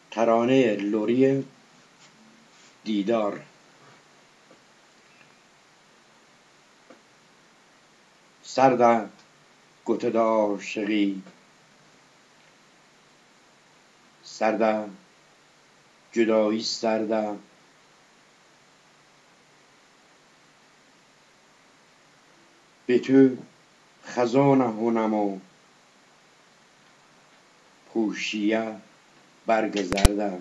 ترانه لوری دیدار. سرده گوته دا عاشقی، سرده جدایی، سرده به تو خزان هنمو پوشیه برگ زرده.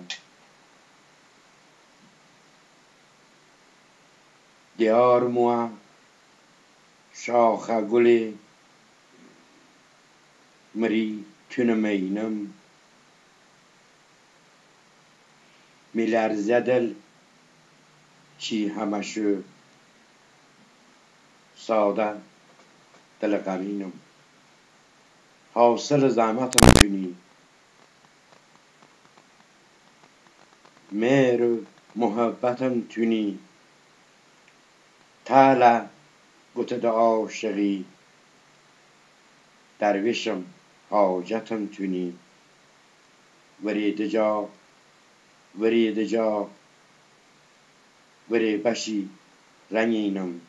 دیار موه شاخ گل مری تون مینم، میلرزه دل چی همشو ساده دل غمینم. حاصل زحمتم تونی، مهر و محبتم تونی، تعالی گوته دا عاشقی، درویشم حاجتم تونی. وری جا وری جا وری بشی رنگینم،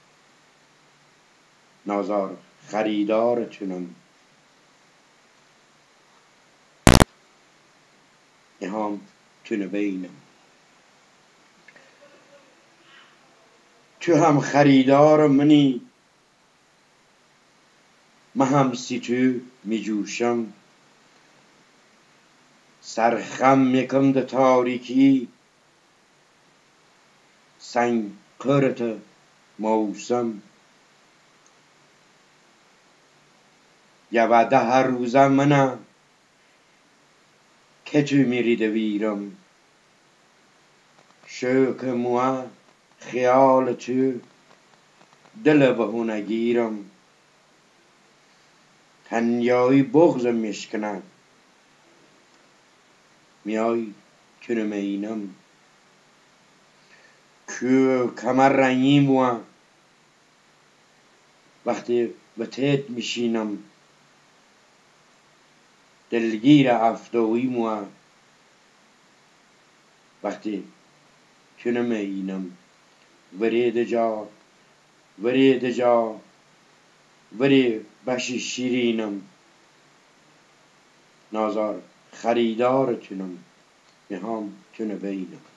نازار خریدارتونم. نهام تونه بینم، تو هم خریدار منی، من هم سی تو می جوشم. سرخم میکم ده تاریکی، سنگ قرت موسم. یا بعده هر روزه منه که تو میری دویرم. شوق موه خیال تو دل بهونه گیرم. تنیایی بغزم میشکنه، میای تونه مینم. کو کمر رنگی موه وقتی به تیت میشینم. دلگیر افتوی موه وقتی تونه مینم. وری جا وری جا وری بشی شیرینم، نازار خریدارتونم. میخوام تونه بینم.